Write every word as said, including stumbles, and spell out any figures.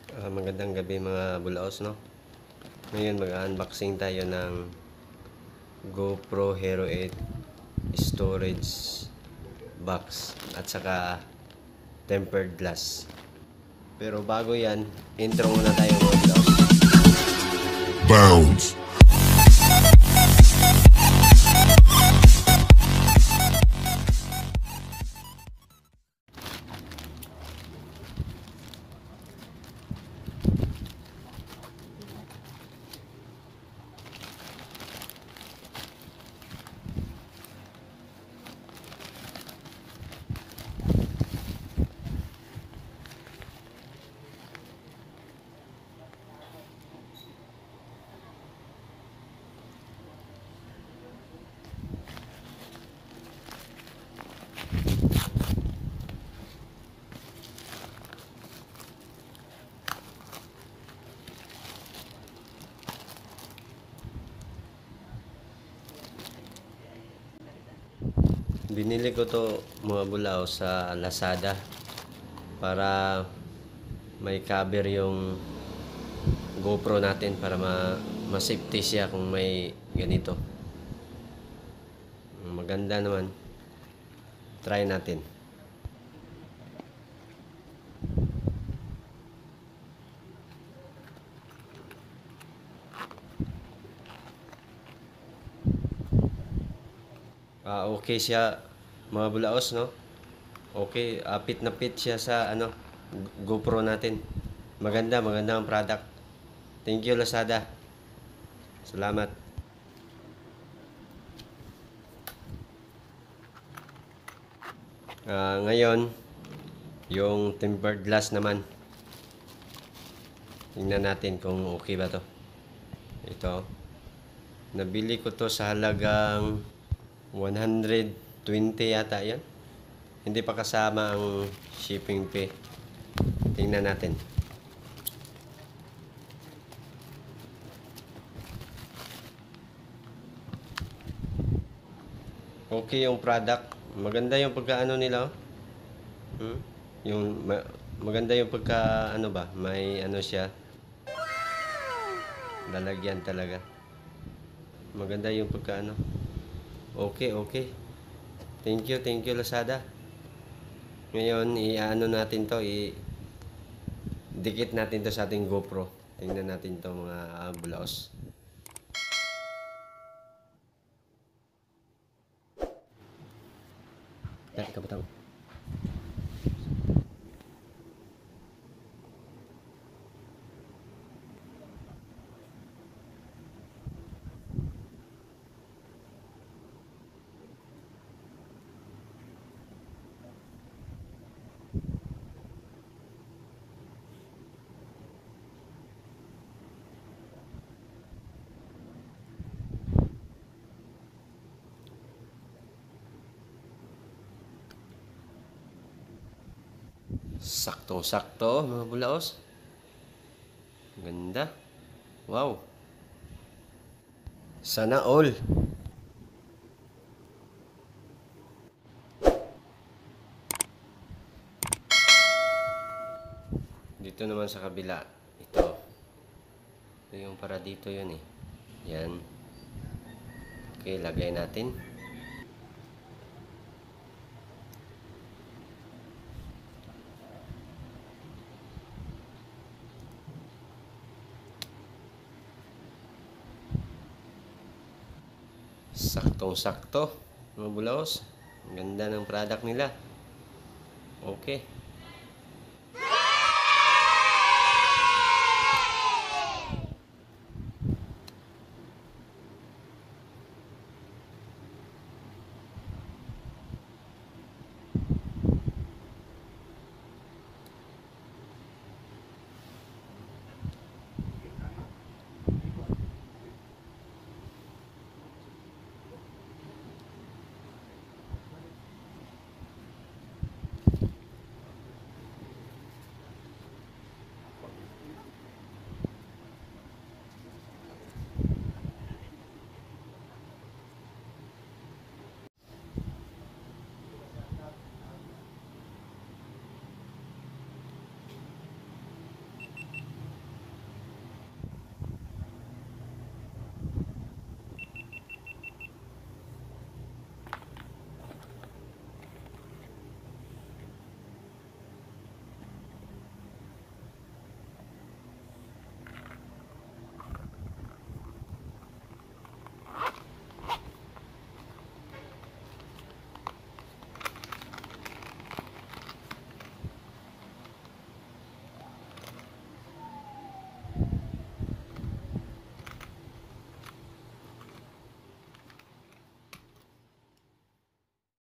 Uh, magandang gabi mga bulaos, no? Ngayon mag-unboxing tayo ng GoPro Hero eight storage box at saka tempered glass. Pero bago yan, intro muna tayo mga bulaos. Bounce! Binili ko to mga bulaw sa Lazada para may cover yung GoPro natin para ma, ma safety siya kung may ganito. Maganda naman. Try natin. Ah, okay siya mga bulaos, no? Okay, uh, fit na fit siya sa ano GoPro natin. Maganda, maganda ang product. Thank you Lazada. Salamat. Uh, ngayon, yung tempered glass naman. Tingnan natin kung okay ba to. Ito. Nabili ko to sa halagang one hundred twenty yata yan. Hindi pa kasama ang shipping fee. Tingnan natin. Okay yung product. Maganda yung pagkaano nila. Oh. Hmm? Yung ma maganda yung pagka ano ba? May ano siya. Lalagyan talaga. Maganda yung pagkaano. Okay, okay. Thank you, thank you Lazada. Ngayon, i-ano natin to, i-dikit natin to sa ating GoPro. Tingnan natin to mga uh, bulaos. Dahil ka batang. Saktong-sakto mga bulaos. Ganda. Wow. Sana all. Dito naman sa kabila. Ito. Ito yung para dito yun eh. Yan. Okay, lagay natin. Saktong-sakto mga bulaos. Ang ganda ng product nila. Okay.